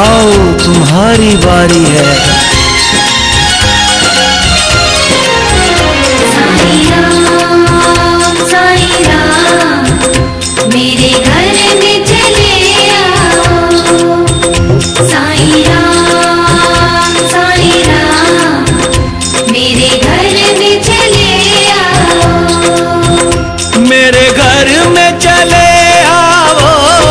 आओ तुम्हारी बारी है। साईं राम मेरे घर में चले आओ। साईं राम मेरे घर में चले आओ। मेरे घर में चले आओ,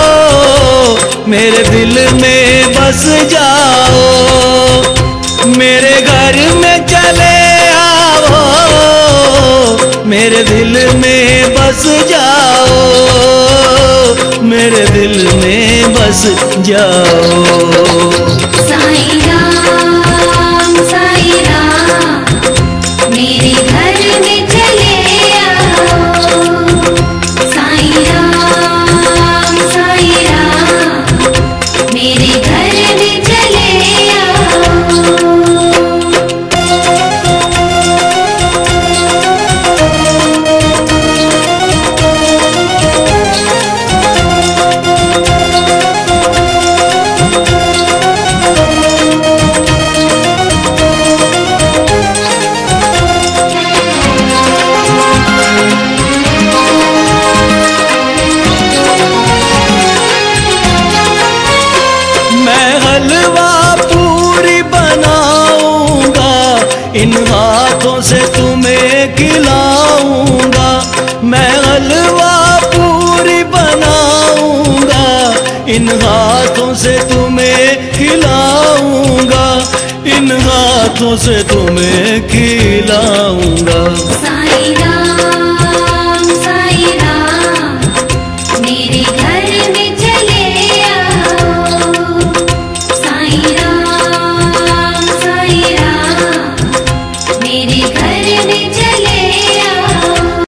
मेरे दिल में बस जाओ। मेरे घर में चले आओ, मेरे दिल में बस जाओ। मेरे दिल में बस जाओ। साईं राम मेरे घर में चले आओ। साईं राम मेरे घर में चले आओ। इन हाथों से तुम्हें खिलाऊंगा। मैं हलवा पूरी बनाऊंगा, इन हाथों से तुम्हें खिलाऊंगा। इन हाथों से तुम्हें खिलाऊंगा।